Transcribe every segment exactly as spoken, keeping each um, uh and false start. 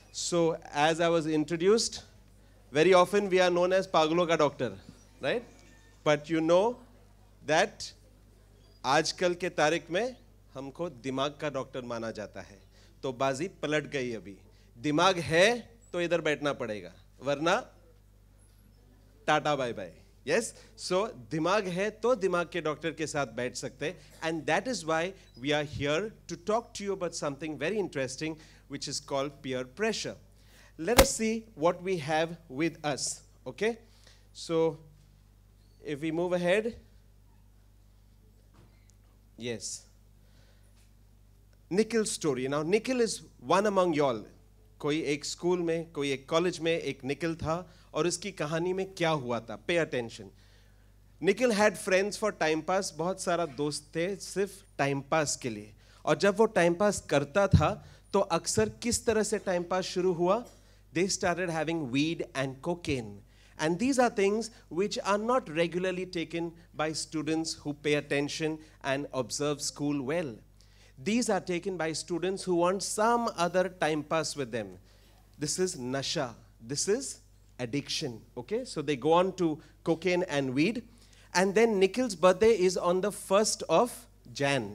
So, as I was introduced, very often we are known as Paglo ka doctor, right? But you know that आजकल के तारीख में हमको दिमाग का डॉक्टर माना जाता है. तो बाजी पलट गई अभी. दिमाग है तो इधर बैठना पड़ेगा, वरना tata bye bye. Yes, so दिमाग है तो दिमाग के डॉक्टर के साथ बैठ सकते. And that is why we are here to talk to you about something very interesting, which is called peer pressure. Let us see what we have with us. Okay, so if we move ahead. Yes. Nikhil's story. Now, Nikhil is one among y'all. कोई एक school में, कोई एक college में एक निखिल था और इसकी कहानी में क्या हुआ था. Pay attention. Nikhil had friends for time pass. बहुत सारा दोस्त थे सिर्फ टाइम पास के लिए. और जब वो टाइम पास करता था तो अक्सर किस तरह से टाइम पास शुरू हुआ? They started having weed and cocaine. And these are things which are not regularly taken by students who pay attention and observe school well. These are taken by students who want some other time pass with them. This is nasha. This is addiction. Okay, so they go on to cocaine and weed. And then Nikhil's birthday is on the first of Jan.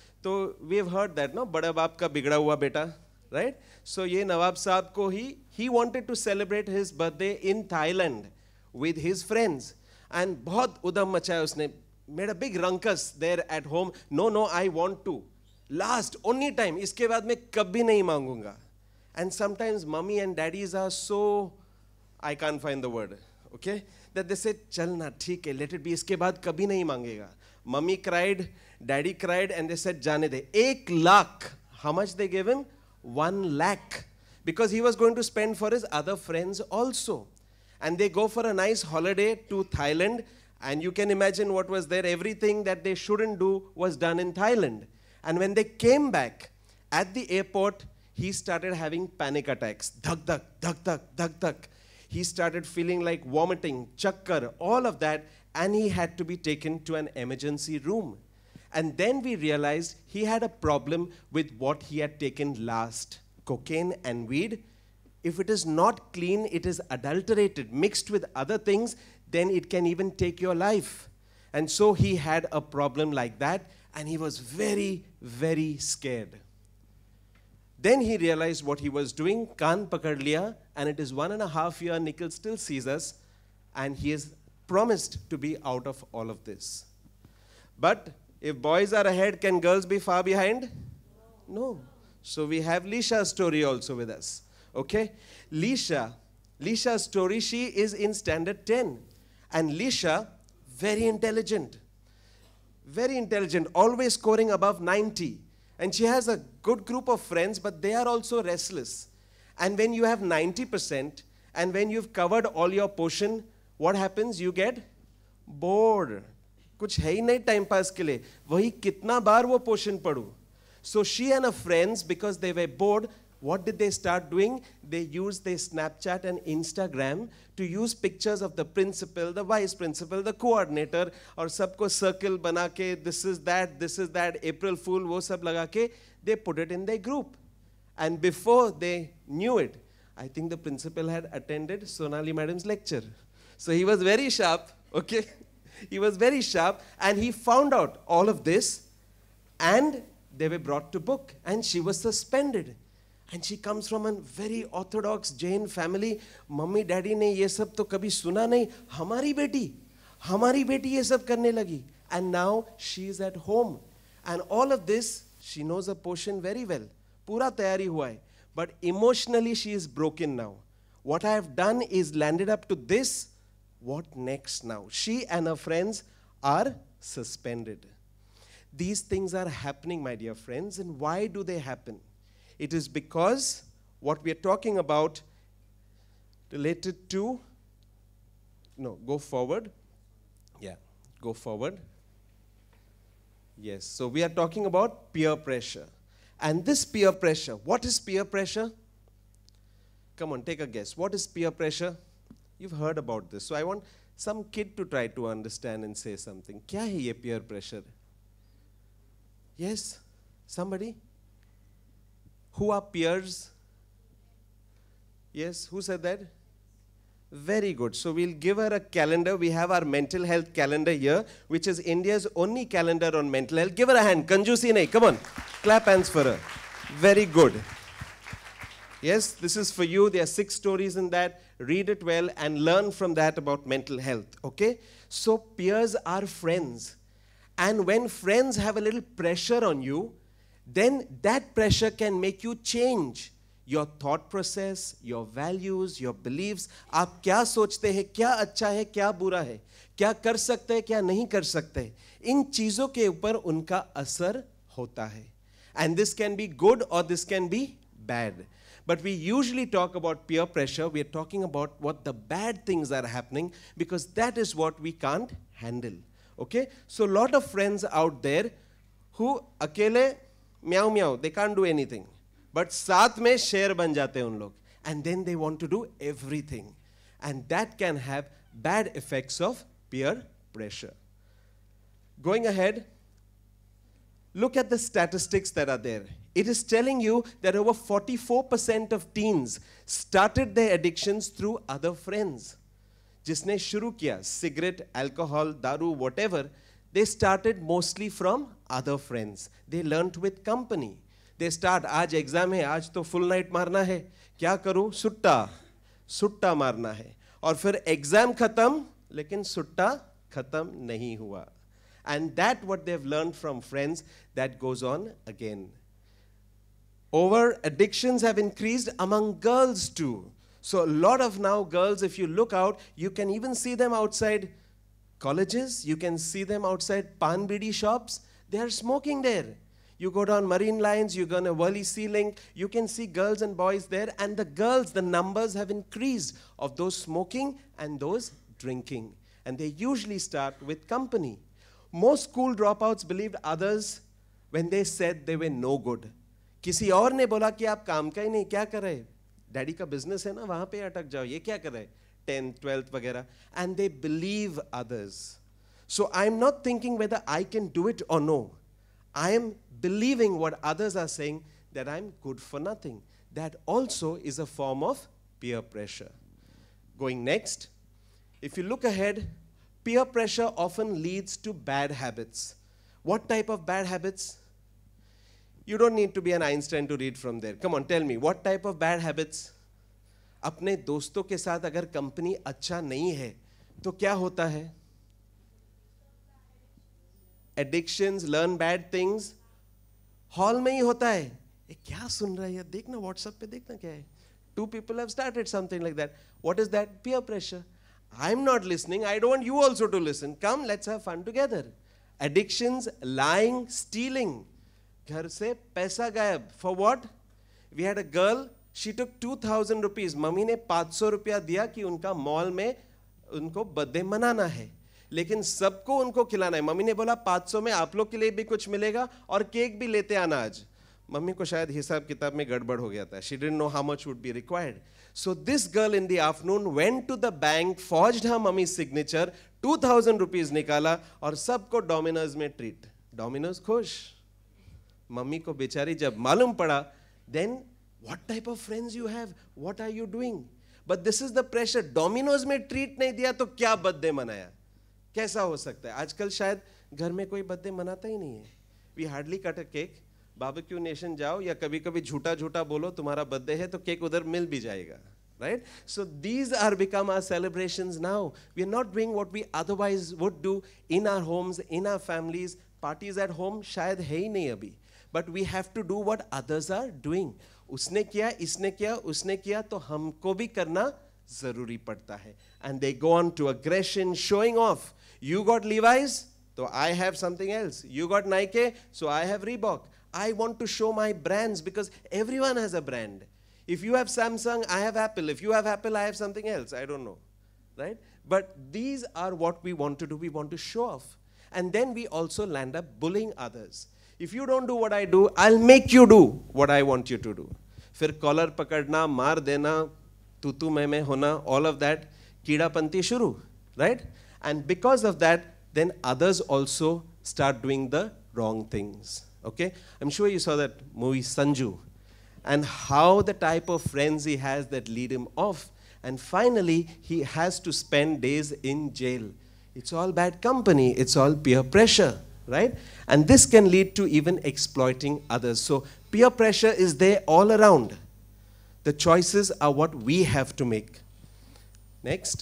So we have heard that, no? Bada baap ka bigda hua beta, right? So ye Nawab Saab ko hi, he wanted to celebrate his birthday in Thailand with his friends. And bahut udam machaya usne, made a big ruckus there at home. No, no, I want to. Last, only time, iske baad मैं कभी नहीं मांगूंगा. And sometimes mommy and daddies are so, I can't find the word, okay, that they say, चल ना ठीक है, let it be, इसके बाद कभी नहीं मांगेगा. Mommy cried, daddy cried, and they said, जाने दे. एक lakh. How much they gave him? One lakh. Because he was going to spend for his other friends also. And they go for a nice holiday to Thailand, and you can imagine what was there. Everything that they shouldn't do was done in Thailand. And when they came back at the airport, he started having panic attacks. Dhak, dhak, dhak, dhak, dhak, dhak. He started feeling like vomiting, chakkar, all of that, and he had to be taken to an emergency room. And then we realized he had a problem with what he had taken last, cocaine and weed. If it is not clean, it is adulterated, mixed with other things, then it can even take your life. And so he had a problem like that, and he was very, very scared. Then he realized what he was doing, kaan pakad liya, and it is one and a half year, Nikhil still sees us, and he is promised to be out of all of this. But if boys are ahead, can girls be far behind? No. So we have Lisha's story also with us. Okay? Lisha, Lisha's story, she is in standard ten. And Lisha, very intelligent. Very intelligent, always scoring above ninety. And she has a good group of friends, but they are also restless. And when you have ninety percent, and when you've covered all your portion, what happens? You get bored. कुछ है ही नहीं time pass के लिए. वही कितना बार वो portion पढ़ूं. So she and her friends, because they were bored, what did they start doing? They used their Snapchat and Instagram to use pictures of the principal, the vice principal, the coordinator, और सबको circle बना के, this is that, this is that, April Fool, वो सब लगा के, they put it in their group. And before they knew it, I think the principal had attended Sonali Madam's lecture. So he was very sharp, okay? He was very sharp, and he found out all of this, and they were brought to book, and she was suspended. And she comes from a very orthodox Jain family. Mummy, daddy ने ये सब तो कभी सुना नहीं. हमारी बेटी, हमारी बेटी ये सब करने लगी. And now she is at home. And all of this, she knows a portion very well. पूरा तैयारी हुआ है. But emotionally she is broken now. What I have done is landed up to this. What next now? She and her friends are suspended. These things are happening, my dear friends. And why do they happen? It is because what we are talking about related to, no, go forward. Yeah, go forward. Yes, so we are talking about peer pressure. And this peer pressure, what is peer pressure? Come on, take a guess. What is peer pressure? You've heard about this. So I want some kid to try to understand and say something. क्या है ये peer pressure? Yes, somebody? Who are peers? Yes, who said that? Very good. So we'll give her a calendar. We have our mental health calendar here, which is India's only calendar on mental health. Give her a hand. Kanjusi nahi. Come on. Clap hands for her. Very good. Yes, this is for you. There are six stories in that. Read it well and learn from that about mental health. Okay? So peers are friends. And when friends have a little pressure on you, then that pressure can make you change your thought process, your values, your beliefs. आप क्या सोचते हैं, क्या अच्छा है, क्या बुरा है, क्या कर सकते हैं, क्या नहीं कर सकते, इन चीजों के ऊपर उनका असर होता है. And this can be good or this can be bad. But we usually talk about peer pressure. We are talking about what the bad things are happening, because that is what we can't handle. Okay? So a lot of friends out there who akele meow meow, they can't do anything. But साथ में शेर बन जाते हैं उन लोग. And then they want to do everything. And that can have bad effects of peer pressure. Going ahead, look at the statistics that are there. It is telling you that over forty-four percent of teens started their addictions through other friends. जिसने शुरू किया, cigarette, alcohol, daru, whatever, they started mostly from other friends. They learnt with company. They start, आज exam है, आज तो full night मारना है, क्या करूं, सुट्टा सुट्टा मारना है, और फिर एग्जाम खत्म, लेकिन सुट्टा खत्म नहीं हुआ. And that what they've learned from friends, that goes on again. Over addictions have increased among girls too. So a lot of now girls, if you look out, you can even see them outside colleges, you can see them outside pan bidi shops, they are smoking there. You go down Marine Lines, you go on a Worli Sea Link, you can see girls and boys there, and the girls, the numbers have increased of those smoking and those drinking. And they usually start with company. Most school dropouts believed others when they said they were no good. किसी और ने बोला कि आप काम का ही नहीं, क्या कर रहे? डैडी का बिजनेस है ना, वहाँ पे अटक जाओ, ये क्या कर रहे? tenth, twelfth वगैरह. And they believe others. So I'm not thinking whether I can do it or no. I am believing what others are saying, that I'm good for nothing. That also is a form of peer pressure. Going next, if you look ahead, peer pressure often leads to bad habits. What type of bad habits? You don't need to be an Einstein to read from there. Come on, tell me, what type of bad habits? अपने दोस्तों के साथ अगर company अच्छा नहीं है, तो क्या होता है? Addictions, learn bad things. Hall में ही होता है. ये क्या सुन रहा है यार, देखना व्हाट्सएप पे, देखना क्या है. Two people have started something like that. What is that? Peer pressure. I'm not listening. I don't want you also to listen. Come, let's have fun together. Addictions, lying, stealing. घर से पैसा गायब. For what? We had a girl, she took two thousand rupees. Mummy ने पाँच सौ रुपया दिया कि उनका मॉल में उनको बर्थडे मनाना है. लेकिन सबको उनको खिलाना है. मम्मी ने बोला पाँच सौ में आप लोग के लिए भी कुछ मिलेगा और केक भी लेते आना आज. मम्मी को शायद हिसाब किताब में गड़बड़ हो गया था. She didn't know how much would be required. So this girl in the afternoon went to the bank, forged her mummy's signature, two thousand rupees निकाला और सबको डोमिनोज में ट्रीट. डोमिनोज खुश. मम्मी को बेचारी जब मालूम पड़ा, then what type of friends you have? What are you doing? But this is the pressure. Domino's में ट्रीट नहीं दिया तो क्या बर्थडे मनाया? कैसा हो सकता है? आजकल शायद घर में कोई बर्थडे मनाता ही नहीं है. We hardly cut a cake. Barbeque Nation जाओ या कभी कभी झूठा झूठा बोलो तुम्हारा बर्थडे है तो केक उधर मिल भी जाएगा. Right? So these are become our celebrations now. We are not doing what we otherwise would do in our homes, in our families. Parties at home शायद है ही नहीं अभी. But we have to do what others are doing. उसने किया, इसने किया, उसने किया, तो हमको भी करना जरूरी पड़ता है. And they go on to aggression, showing off. You got Levi's, so I have something else. You got Nike, so I have Reebok. I want to show my brands because everyone has a brand. If you have Samsung, I have Apple. If you have Apple, I have something else. I don't know. Right? But these are what we want to do. We want to show off. And then we also land up bullying others. If you don't do what I do, I'll make you do what I want you to do. फिर collar पकड़ना, मार देना, तू तू मैं मैं होना, all of that, कीड़ापंती शुरू, right? And because of that, then others also start doing the wrong things. Okay? I'm sure you saw that movie Sanju. and how the type of friends he has that lead him off. And finally, he has to spend days in jail. It's all bad company. It's all peer pressure, right? And this can lead to even exploiting others. So peer pressure is there all around. The choices are what we have to make. Next.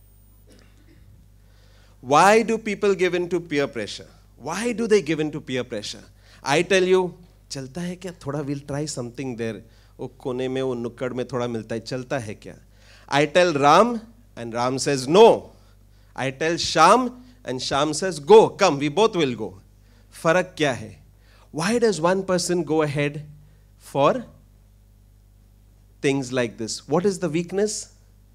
Why do people give in to peer pressure? Why do they give in to peer pressure? I tell you, चलता है क्या? थोड़ा we'll try something there. वो कोने में वो नुक्कड़ में थोड़ा मिलता है. चलता है क्या? I tell Ram, and Ram says no. I tell Sham, and Sham says go. Come, we both will go. फर्क क्या है? Why does one person go ahead for things like this? What is the weakness?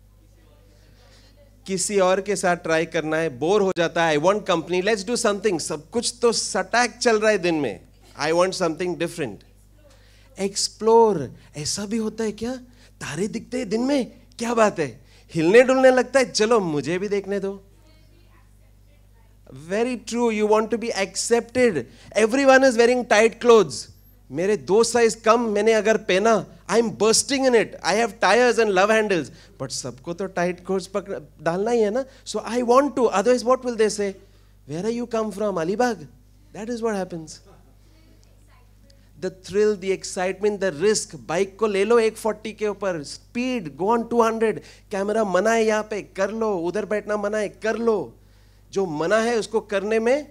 किसी और के साथ try करना है, bore हो जाता है. I want company. Let's do something. सब कुछ तो सटैक चल रहा है दिन में. I want something different. Explore. ऐसा भी होता है क्या? तारे दिखते हैं दिन में? क्या बात है? हिलने डुलने लगता है, चलो मुझे भी देखने दो. Very true. You want to be accepted. Everyone is wearing tight clothes. मेरे दो साइज कम मैंने अगर पहना, I'm bursting in it. I have tires and love handles. But सबको तो tight clothes पकड़ डालना ही है ना. So I want to. Otherwise, what will they say? Where are you come from? Alibag. That is what happens. The thrill, the excitement, the risk. Bike को ले लो one forty के ऊपर. Speed, go on two hundred. Camera मना है यहाँ पे, कर लो. उधर बैठना मना है, कर लो. जो मना है उसको करने में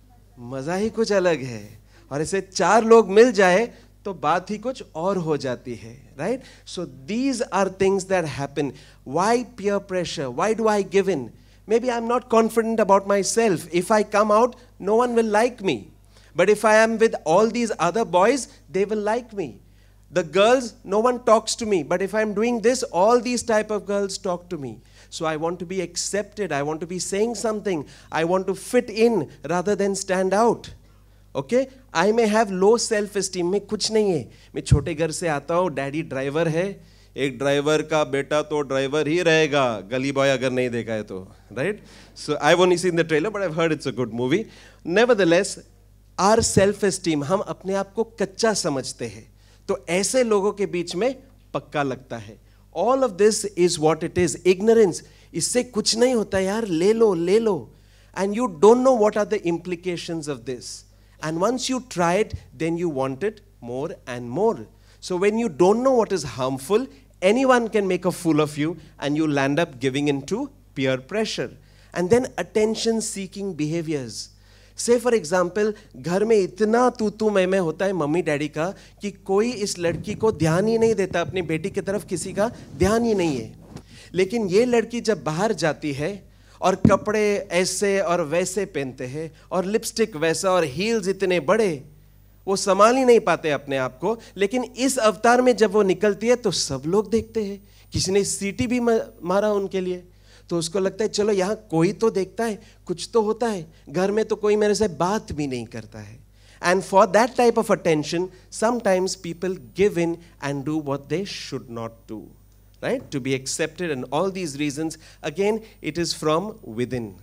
मजा ही कुछ अलग है. और ऐसे चार लोग मिल जाए तो बात ही कुछ और हो जाती है. Right? So these are things that happen. Why peer pressure? Why do I give in? Maybe I'm not confident about myself. If I come out, no one will like me. But if I am with all these other boys, they will like me. The girls, no one talks to me. But if I'm doing this, all these type of girls talk to me. So I want to be accepted. I want to be saying something. I want to fit in rather than stand out. Okay? I may have low self-esteem. में कुछ नहीं है. मैं छोटे घर से आता हूँ. डैडी ड्राइवर है. एक ड्राइवर का बेटा तो ड्राइवर ही रहेगा. गली बॉय अगर नहीं देखा है तो. Right? So I've only seen the trailer, but I've heard it's a good movie. Nevertheless, our self-esteem, हम अपने आप को कच्चा समझते हैं. तो ऐसे लोगों के बीच में पक्का लगता है. All of this is what it is. Ignorance. इससे कुछ नहीं होता यार. ले लो, ले लो. And you don't know what are the implications of this. And once you try it, then you want it more and more. So when you don't know what is harmful, anyone can make a fool of you and you'll end up giving into peer pressure. And then attention-seeking behaviors. Say for example, घर में इतना तू तू मैं मैं होता है mummy daddy का कि कोई इस लड़की को ध्यान ही नहीं देता, अपनी बेटी की तरफ किसी का ध्यान ही नहीं है. लेकिन ये लड़की जब बाहर जाती है और कपड़े ऐसे और वैसे पहनते हैं और लिपस्टिक वैसा और हील्स इतने बड़े, वो संभाल ही नहीं पाते अपने आप को. लेकिन इस अवतार में जब वो निकलती है तो सब लोग देखते हैं. किसी ने सीटी भी मारा उनके लिए, तो उसको लगता है चलो यहाँ कोई तो देखता है, कुछ तो होता है. घर में तो कोई मेरे से बात भी नहीं करता है. And for that type of attention, sometimes people give in and do what they should not do. Right? To be accepted and all these reasons, again, it is from within.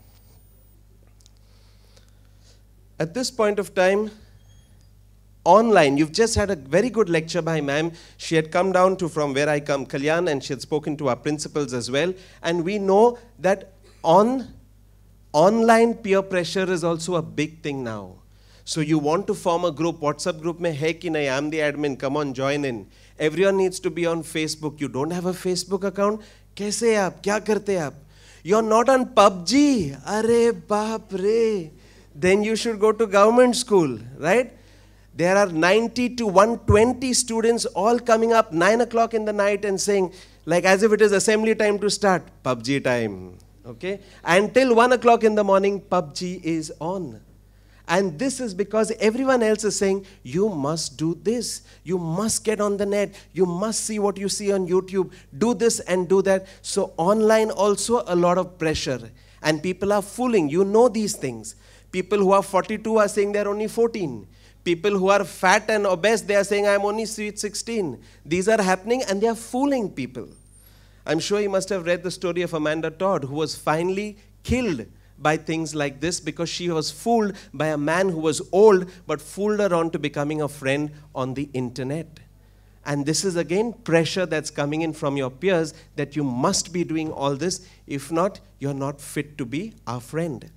At this point of time, online, you've just had a very good lecture by ma'am. She had come down to from where I come, Kalyan, and she had spoken to our principals as well. And we know that on online peer pressure is also a big thing now. So you want to form a group, WhatsApp group mein hai ki nahi, I'm the admin, come on, join in. Everyone needs to be on Facebook. You don't have a Facebook account? Kaise aap? Kya karte aap? You're not on P U B G? Arey baap re. Then you should go to government school, right? There are ninety to one hundred twenty students all coming up nine o'clock in the night and saying, like as if it is assembly time to start, P U B G time, okay? Until one o'clock in the morning, P U B G is on. And this is because everyone else is saying, you must do this. You must get on the net. You must see what you see on YouTube. Do this and do that. So online also a lot of pressure. And people are fooling. You know these things. People who are forty-two are saying they're only fourteen. People who are fat and obese, they are saying, I'm only sweet sixteen. These are happening and they are fooling people. I'm sure you must have read the story of Amanda Todd, who was finally killed by things like this because she was fooled by a man who was old but fooled her on to becoming a friend on the internet. And this is again pressure that's coming in from your peers that you must be doing all this. If not, you're not fit to be our friend.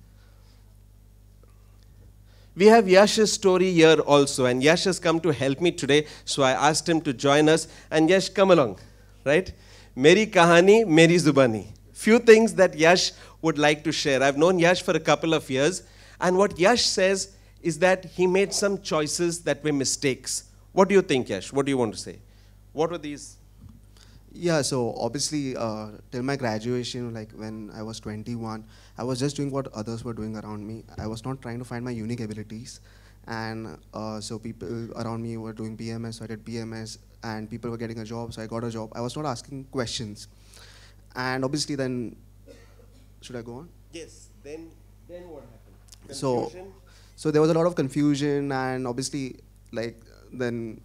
We have Yash's story here also, and Yash has come to help me today, so I asked him to join us. And Yash, come along, right? Meri kahani, meri zubani. Few things that Yash would like to share. I've known Yash for a couple of years, and what Yash says is that he made some choices that were mistakes. What do you think, Yash? What do you want to say? What were these? Yeah, so obviously, uh, till my graduation, like when I was twenty-one, I was just doing what others were doing around me. I was not trying to find my unique abilities. And uh, so people around me were doing B M S, so I did B M S, and people were getting a job, so I got a job. I was not asking questions. And obviously then, should I go on? Yes, then, then what happened? So, so there was a lot of confusion, and obviously, like, then,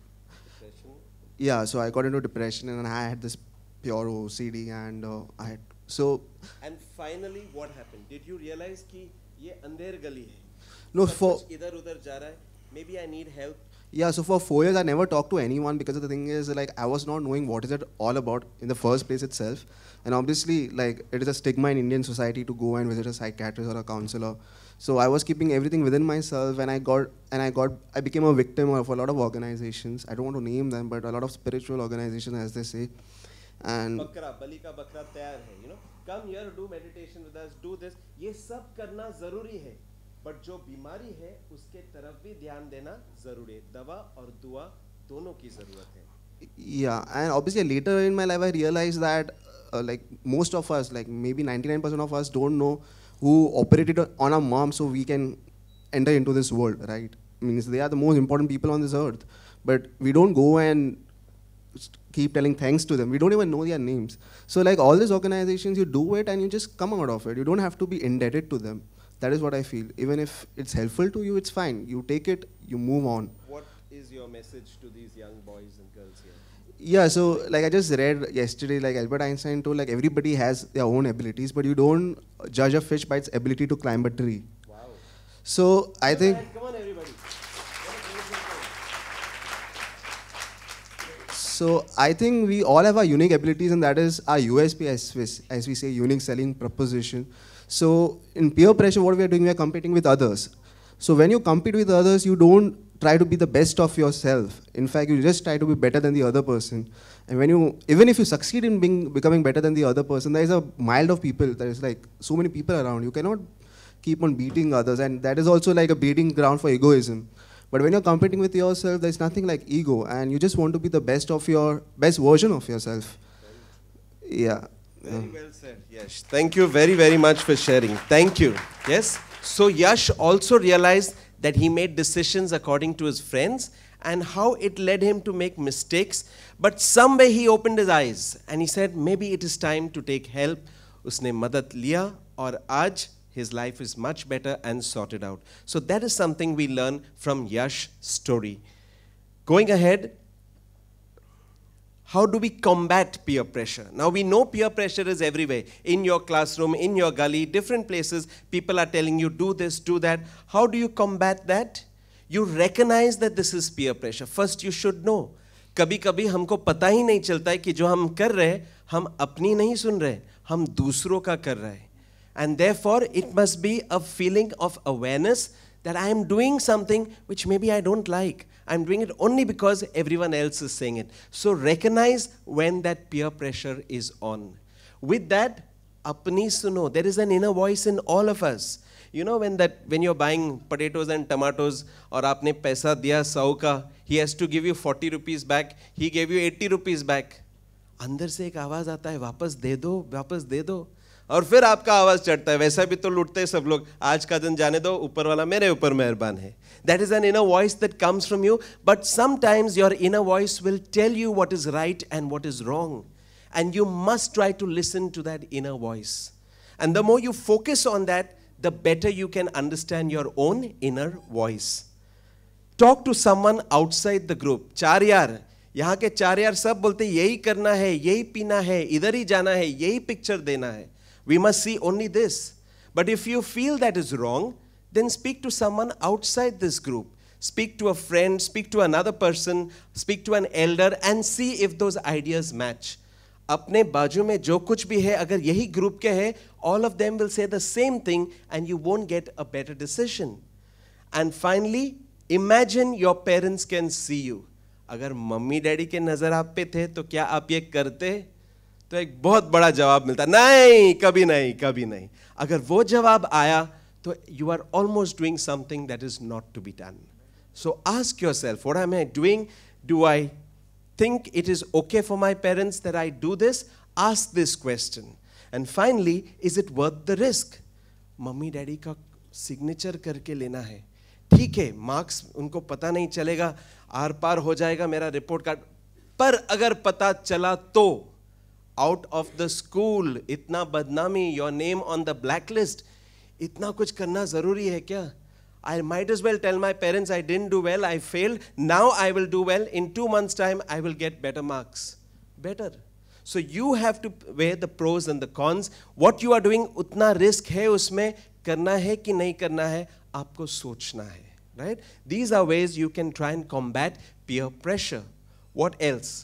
yeah, so I got into depression, and I had this pure O C D, and uh, I had, so... And finally, what happened? Did you realize कि ये अंधेर गली है? No, for... इधर उधर जा रहा है. Maybe I need help. Yeah, so for four years, I never talked to anyone because the thing is, like, I was not knowing what is it all about in the first place itself. And obviously, like, it is a stigma in Indian society to go and visit a psychiatrist or a counselor. So I was keeping everything within myself, and I got, and I got, I became a victim of a lot of organizations. I don't want to name them, but a lot of spiritual organizations, as they say. And Bakra, bali ka bakra tayar hai, you know, come here, do meditation with us, do this. ये सब करना जरूरी है, but जो बीमारी है, उसके तरफ भी ध्यान देना जरूरी है. दवा और दुआ दोनों की जरूरत है. Yeah, and obviously later in my life, I realized that, uh, like, most of us, like maybe ninety-nine percent of us, don't know who operated on our mom, so we can enter into this world, right? Means they are the most important people on this earth, but we don't go and keep telling thanks to them. We don't even know their names. So like all these organizations, you do it and you just come out of it. You don't have to be indebted to them. That is what I feel. Even if it's helpful to you, it's fine. You take it, you move on. What is your message to these young boys and girls here? Yeah, so like I just read yesterday, like Albert Einstein told, like everybody has their own abilities, but you don't judge a fish by its ability to climb a tree. Wow. So I come think... On, come on, everybody. So I think we all have our unique abilities, and that is our U S P, as we, as we say, unique selling proposition. So in peer pressure, what we are doing, we are competing with others. So when you compete with others, you don't try to be the best of yourself. In fact, you just try to be better than the other person. And when you, even if you succeed in being, becoming better than the other person, there is a mild of people. There is like so many people around. You cannot keep on beating others, and that is also like a breeding ground for egoism. But when you're competing with yourself, there's nothing like ego, and you just want to be the best of your, best version of yourself. Yeah. Very well said, Yash. Thank you very, very much for sharing. Thank you. Yes? So Yash also realized that he made decisions according to his friends and how it led him to make mistakes. But somewhere he opened his eyes and he said, maybe it is time to take help. Usne madad liya, aur aaj his life is much better and sorted out. So that is something we learn from Yash's story. Going ahead, how do we combat peer pressure? Now we know peer pressure is everywhere. In your classroom, in your gully, different places, people are telling you do this, do that. How do you combat that? You recognize that this is peer pressure. First you should know. कभी कभी हमको पता ही नहीं चलता है कि जो हम कर रहे हैं, हम अपनी नहीं सुन रहे, हम दूसरों का कर रहे हैं. And therefore it must be a feeling of awareness that I am doing something which maybe I don't like. I'm doing it only because everyone else is saying it. So recognize when that peer pressure is on. With that, apni suno. There is an inner voice in all of us. You know when that when you're buying potatoes and tomatoes, or aapne paisa diya sau ka, he has to give you forty rupees back. He gave you eighty rupees back. अंदर से एक आवाज आता है, वापस दे दो, वापस दे दो. और फिर आपका आवाज चढ़ता है, वैसा भी तो लूटते हैं सब लोग, आज का दिन जाने दो, ऊपर वाला मेरे ऊपर मेहरबान है. That is an inner voice that comes from you, but sometimes your inner voice will tell you what is right and what is wrong. And you must try to listen to that inner voice. And the more you focus on that, the better you can understand your own inner voice. Talk to someone outside the group. चार यार, यहाँ के चार यार सब बोलते यही करना है, यही पीना है, इधर ही जाना है, यही पिक्चर देना है. We must see only this. But if you feel that is wrong, then speak to someone outside this group. Speak to a friend, speak to another person, speak to an elder and see if those ideas match. अपने बाजू में जो कुछ भी है, अगर यही group के है, all of them will say the same thing and you won't get a better decision. And finally, imagine your parents can see you. अगर मम्मी डैडी के नजर आप पे थे तो क्या आप ये करते? तो एक बहुत बड़ा जवाब मिलता, नहीं, कभी नहीं, कभी नहीं. अगर वो जवाब आया तो you are almost doing something that is not to be done. So ask yourself, what am I doing? Do I think it is okay for my parents that I do this? Ask this question. And finally, is it worth the risk? Mummy daddy का signature करके लेना है. ठीक है, marks उनको पता नहीं चलेगा, आर पार हो जाएगा मेरा रिपोर्ट कार्ड. पर अगर पता चला तो आउट ऑफ द स्कूल, इतना बदनामी, your name on the black list, इतना कुछ करना जरूरी है क्या? I might as well tell my parents I didn't do well, I failed, now I will do well, in two months time I will get better marks. Better. So you have to weigh the pros and the cons. What you are doing, utna risk hai usme, karna hai ki nahi karna hai, aapko sochna hai. Right? These are ways you can try and combat peer pressure. What else?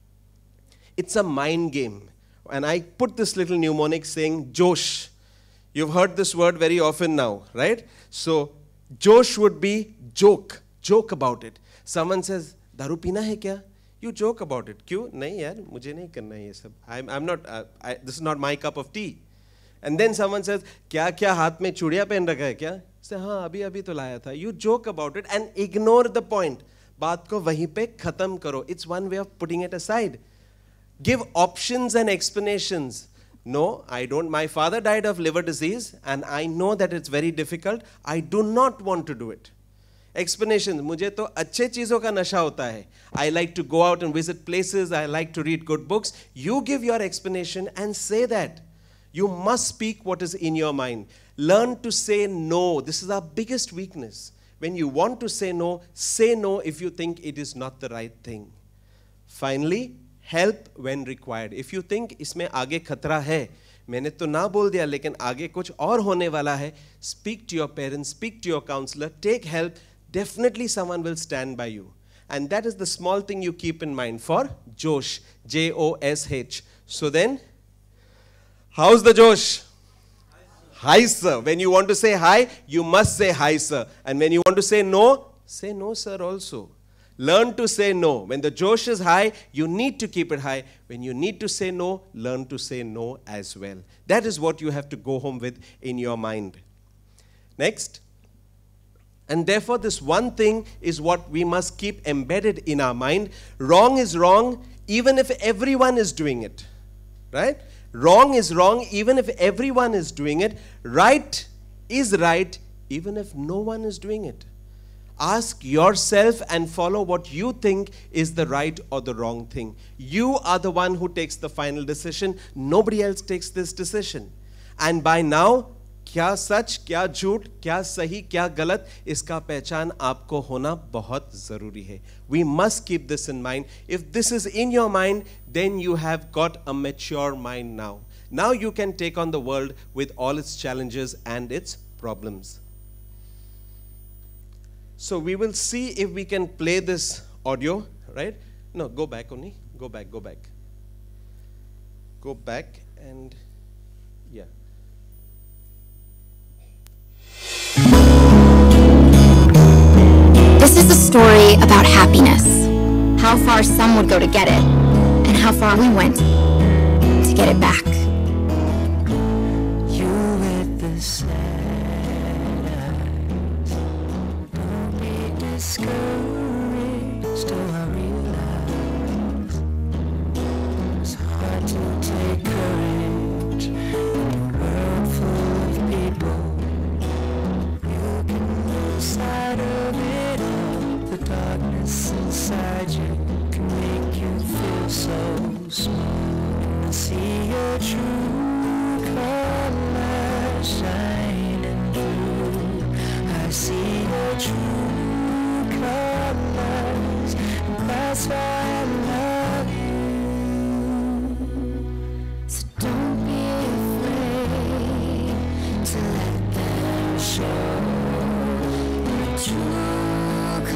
It's a mind game. And I put this little mnemonic saying Josh. You've heard this word very often now, right? So Josh would be joke, joke about it. Someone says, दारू पीना है क्या? You joke about it. क्यों? नहीं यार, मुझे नहीं करना ये सब. I'm, I'm not, uh, I, this is not my cup of tea. And then someone says, क्या क्या हाथ में चूड़ियाँ पहन रखा है क्या? Say, हाँ, अभी अभी तो लाया था. You joke about it and ignore the point. बात को वहीं पे खत्म करो. It's one way of putting it aside. Give options and explanations. No, I don't. My father died of liver disease and I know that it's very difficult. I do not want to do it. Explanations. मुझे तो अच्छे चीजों का नशा होता है. I like to go out and visit places. I like to read good books. You give your explanation and say that. You must speak what is in your mind. Learn to say no. This is our biggest weakness. When you want to say no, say no if you think it is not the right thing. Finally, help when required. If you think इसमें आगे खतरा है, मैंने तो ना बोल दिया लेकिन आगे कुछ और होने वाला है, speak to your parents, speak to your counselor, take help. Definitely someone will stand by you. And that is the small thing you keep in mind for Josh, J O S H. So then, how's the Josh? Hi, sir. When you want to say hi, you must say hi, sir. And when you want to say no, say no, sir also. Learn to say no. When the Josh is high, you need to keep it high. When you need to say no, learn to say no as well. That is what you have to go home with in your mind. Next. And therefore, this one thing is what we must keep embedded in our mind. Wrong is wrong, even if everyone is doing it. Right? Wrong is wrong, even if everyone is doing it. Right is right, even if no one is doing it. Ask yourself and follow what you think is the right or the wrong thing. You are the one who takes the final decision. Nobody else takes this decision. And by now, क्या सच, क्या झूठ, क्या सही, क्या गलत, इसका पहचान आपको होना बहुत जरूरी है. We must keep this in mind. If this is in your mind, then you have got a mature mind now. Now you can take on the world with all its challenges and its problems. So we will see if we can play this audio, right? No, go back only. Go back, go back. Go back and, yeah. This is a story about happiness. How far some would go to get it, and how far we went to get it back. You with the sad eyes, don't be discouraged till I realize it's hard to take courage in a world full of people. You can lose sight of it all. The darkness inside you can make you feel so small. I see your true colors shining through. I see your true colors, and that's why I love you. So don't be afraid to let them show your true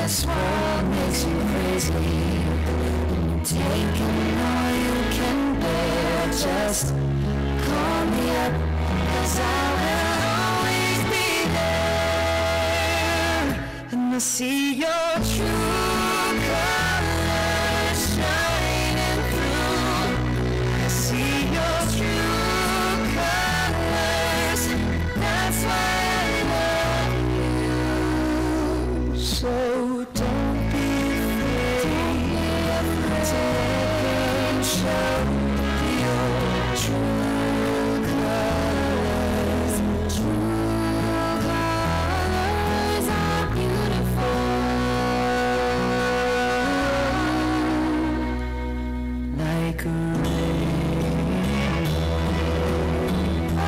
this world makes you crazy, taking all you can bear, just call me up, 'cause I will always be there. And I see your true colors shining through. I see your true colors. That's why I love you. So don't be afraid to let them show your true colors. True colors are beautiful, like a rain. Oh,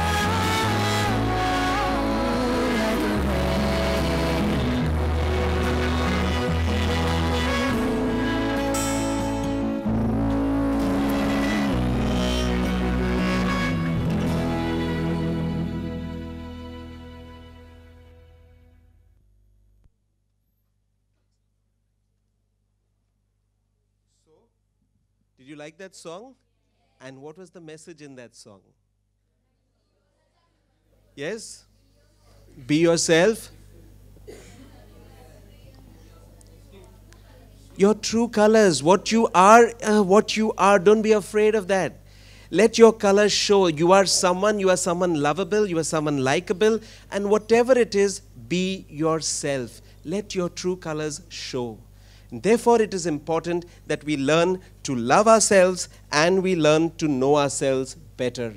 like a rain. Did you like that song? And what was the message in that song? Yes? Be yourself. Your true colors, what you are, uh, what you are, don't be afraid of that. Let your colors show. You are someone, you are someone lovable, you are someone likable, and whatever it is, be yourself. Let your true colors show. Therefore, it is important that we learn to love ourselves and we learn to know ourselves better.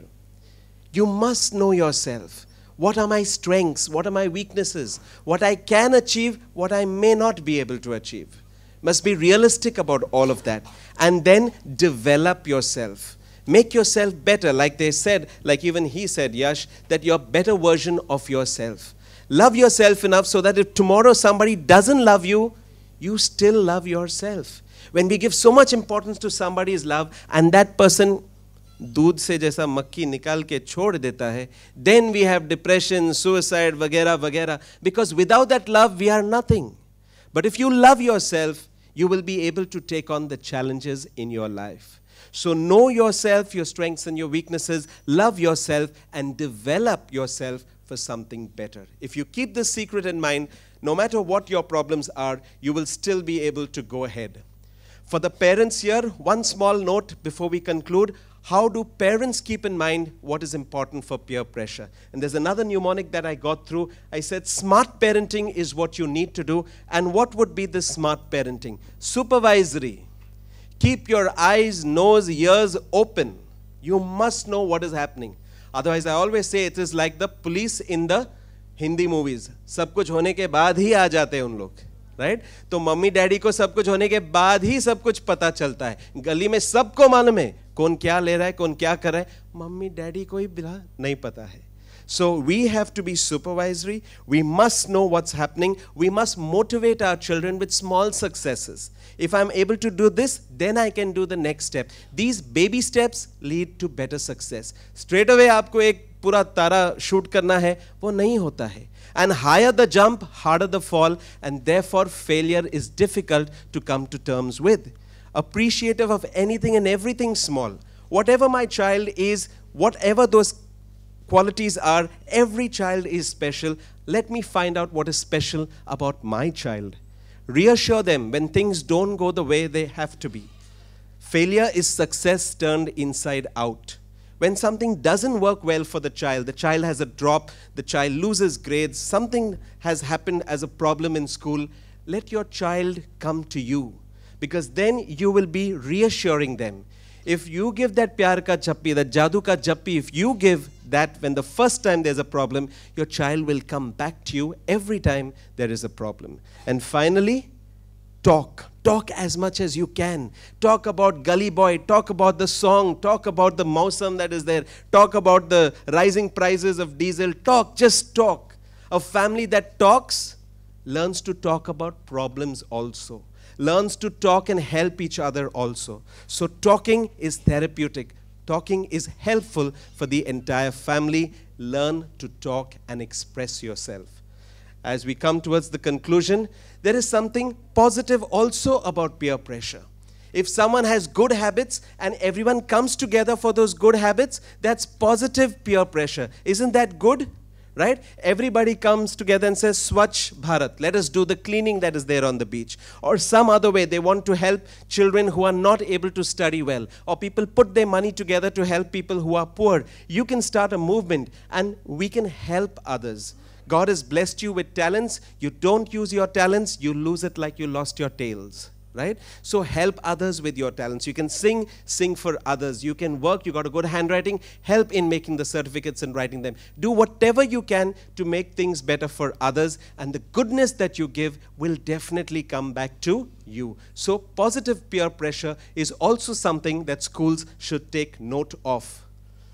You must know yourself. What are my strengths? What are my weaknesses? What I can achieve, what I may not be able to achieve. Must be realistic about all of that. And then develop yourself. Make yourself better, like they said, like even he said, Yash, that you're a better version of yourself. Love yourself enough so that if tomorrow somebody doesn't love you, you still love yourself. When we give so much importance to somebody's love and that person दूध से जैसा मक्खी निकाल के छोड़ देता है, then we have depression, suicide, वगैरह वगैरह. Because without that love, we are nothing. But if you love yourself, you will be able to take on the challenges in your life. So know yourself, your strengths and your weaknesses, love yourself and develop yourself for something better. If you keep this secret in mind, no matter what your problems are, you will still be able to go ahead. For the parents here, one small note before we conclude. How do parents keep in mind what is important for peer pressure? And there's another mnemonic that I got through. I said, smart parenting is what you need to do. And what would be this smart parenting? Supervisory. Keep your eyes, nose, ears open. You must know what is happening. Otherwise, I always say it is like the police in the Hindi movies. सब कुछ होने के बाद ही आ जाते हैं उन लोग. Right? तो मम्मी डैडी को सब कुछ होने के बाद ही सब कुछ पता चलता है. गली में सबको मालूम है कौन क्या ले रहा है, कौन क्या कर रहा है. मम्मी डैडी को ही बिना नहीं पता है. So we have to be supervisory. We must know what's happening. We must motivate our children with small successes. If I'm able to do this, then I can do the next step. These baby steps lead to better success. Straight away आपको एक पूरा तारा shoot करना है, वो नहीं होता है. And higher the jump, harder the fall, and therefore failure is difficult to come to terms with. Appreciative of anything and everything small. Whatever my child is, whatever those qualities are, every child is special. Let me find out what is special about my child. Reassure them when things don't go the way they have to be. Failure is success turned inside out. When something doesn't work well for the child, the child has a drop, the child loses grades, something has happened as a problem in school, let your child come to you. Because then you will be reassuring them. If you give that pyar ka chappi, that jadoo ka jappi, if you give that when the first time there's a problem, your child will come back to you every time there is a problem. And finally, talk. Talk as much as you can. Talk about Gully Boy. Talk about the song. Talk about the mausam that is there. Talk about the rising prices of diesel. Talk. Just talk. A family that talks learns to talk about problems also. Learns to talk and help each other also. So talking is therapeutic. Talking is helpful for the entire family. Learn to talk and express yourself. as we come towards the conclusion, there is something positive also about peer pressure. If someone has good habits and everyone comes together for those good habits, that's positive peer pressure. Isn't that good? Right? Everybody comes together and says, Swachh Bharat, let us do the cleaning that is there on the beach. Or some other way, they want to help children who are not able to study well. Or people put their money together to help people who are poor. You can start a movement and we can help others. God has blessed you with talents. You don't use your talents, you lose it like you lost your tails. Right? So help others with your talents. You can sing, sing for others. You can work, you got a good handwriting, help in making the certificates and writing them. Do whatever you can to make things better for others, and the goodness that you give will definitely come back to you. So positive peer pressure is also something that schools should take note of.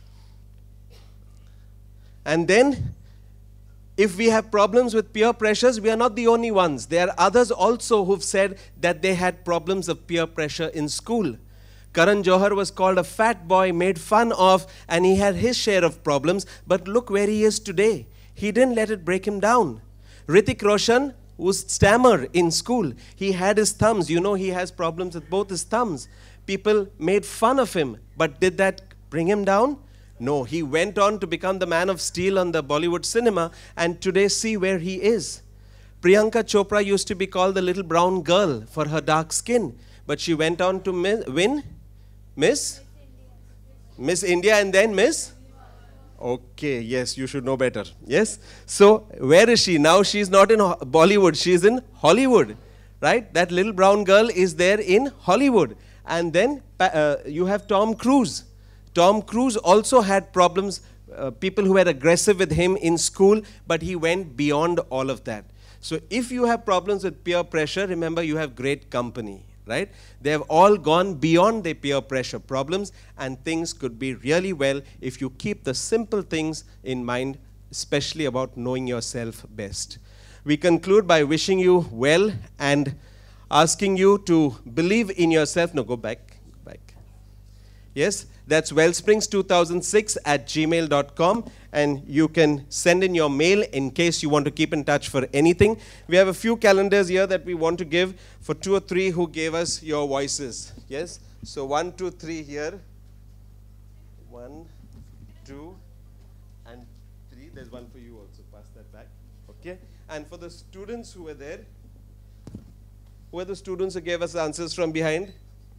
And then, if we have problems with peer pressures, we are not the only ones. There are others also who've said that they had problems of peer pressure in school. Karan Johar was called a fat boy, made fun of, and he had his share of problems. But look where he is today. He didn't let it break him down. Hrithik Roshan was stammer in school. He had his thumbs. You know he has problems with both his thumbs. People made fun of him. But did that bring him down? No, he went on to become the man of steel on the Bollywood cinema, and today see where he is. Priyanka Chopra used to be called the little brown girl for her dark skin, but she went on to win Miss? Miss India and then Miss? Okay, yes, you should know better. Yes? So, where is she? Now she's not in Bollywood, she's in Hollywood. Right? That little brown girl is there in Hollywood. And then uh, you have Tom Cruise. Tom Cruise also had problems, uh, people who were aggressive with him in school, but he went beyond all of that. So if you have problems with peer pressure, remember you have great company, right? They have all gone beyond their peer pressure problems, and things could be really well if you keep the simple things in mind, especially about knowing yourself best. We conclude by wishing you well and asking you to believe in yourself. No, go back, go back. Yes, that's wellsprings two thousand six at gmail dot com, and you can send in your mail in case you want to keep in touch for anything. We have a few calendars here that we want to give for two or three who gave us your voices. Yes, so one, two, three here. One, two, and three. There's one for you also. Pass that back. Okay, and for the students who were there, who are the students who gave us answers from behind?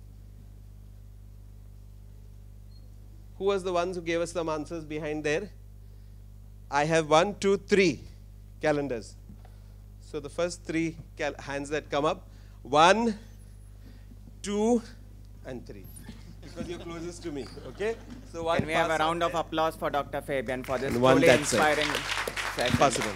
Who was the ones who gave us some answers behind there? I have one, two, three calendars. So the first three cal hands that come up, one, two, and three. Because you're closest to me, okay? So one. Can we have a round of applause for Doctor Fabian for this one truly inspiring session? Possible.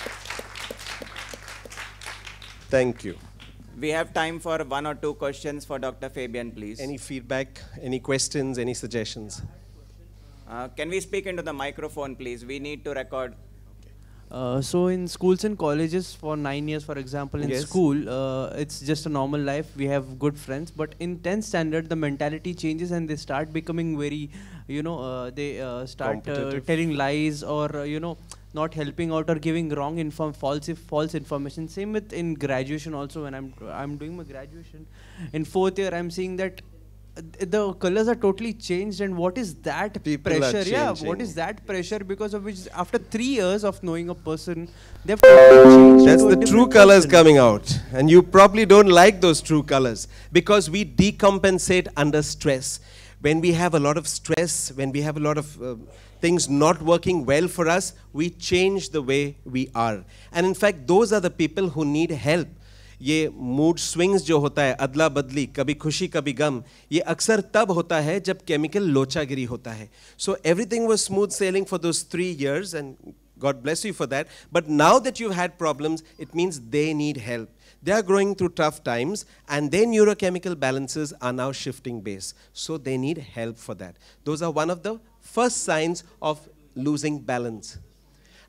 Thank you. We have time for one or two questions for Doctor Fabian, please. Any feedback, any questions, any suggestions? Uh, can we speak into the microphone, please? We need to record. Uh, so in schools and colleges for nine years, for example, in Yes. school, uh, it's just a normal life. We have good friends. But in tenth standard, the mentality changes and they start becoming very, you know, uh, they uh, start uh, Competitive. telling lies or, uh, you know, not helping out or giving wrong inform false if false information. Same with in graduation also. When I'm I'm doing my graduation in fourth year, I'm seeing that uh, the colors are totally changed, and what is that People are pressure? Yeah, what changing. is that pressure? Because of which, after three years of knowing a person, they've totally changed. That's into a the true different colors person. coming out. And you probably don't like those true colors because we decompensate under stress. When we have a lot of stress, when we have a lot of uh, things not working well for us, we change the way we are. And in fact, those are the people who need help. ये mood swings जो होता है, अदला बदली, कभी खुशी कभी गम, ये अक्सर तब होता है जब केमिकल लोचागिरी होता है. So everything was smooth sailing for those three years, and God bless you for that. But now that you've had problems, it means they need help. They are going through tough times, and their neurochemical balances are now shifting base. So they need help for that. Those are one of the first signs of losing balance.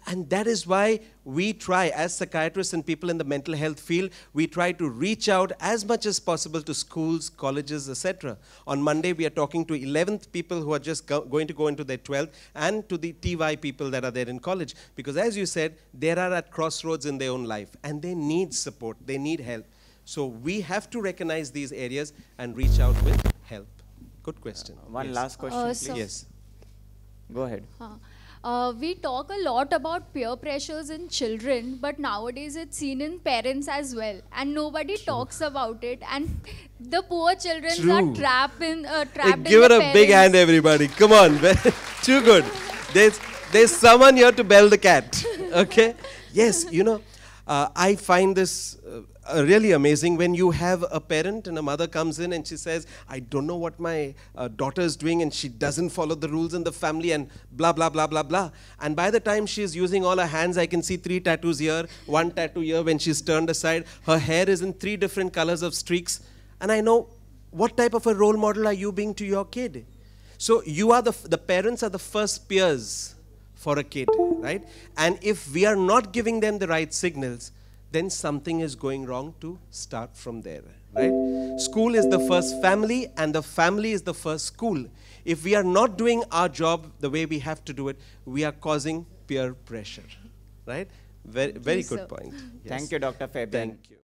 And that is why we try, as psychiatrists and people in the mental health field, we try to reach out as much as possible to schools, colleges, et cetera. On Monday, we are talking to eleventh people who are just go going to go into their twelfth, and to the T Y people that are there in college. Because as you said, they are at crossroads in their own life, and they need support, they need help. So we have to recognize these areas and reach out with help. Good question. Uh, one Yes. last question, Uh, please. so- Yes. Go ahead. Huh. Uh, we talk a lot about peer pressures in children, but nowadays it's seen in parents as well, and nobody talks about it. And the poor children True. are trapped in uh, Hey, trapped give in it the a big hand, parents. everybody. Come on. Too good. There's, there's someone here to bell the cat. Okay? Yes, you know, uh, I find this uh, uh, really amazing when you have a parent and a mother comes in and she says, I don't know what my uh, daughter is doing and she doesn't follow the rules in the family and blah, blah, blah, blah, blah. And by the time she's using all her hands, I can see three tattoos here, one tattoo here when she's turned aside. Her hair is in three different colors of streaks. And I know, what type of a role model are you being to your kid? So you are the, f the parents are the first peers for a kid, right? And if we are not giving them the right signals, then something is going wrong to start from there, right? School is the first family, and the family is the first school. If we are not doing our job the way we have to do it, we are causing peer pressure, right? Very, very you, good sir. point. Yes. Thank you, Doctor Fabian. Thank you.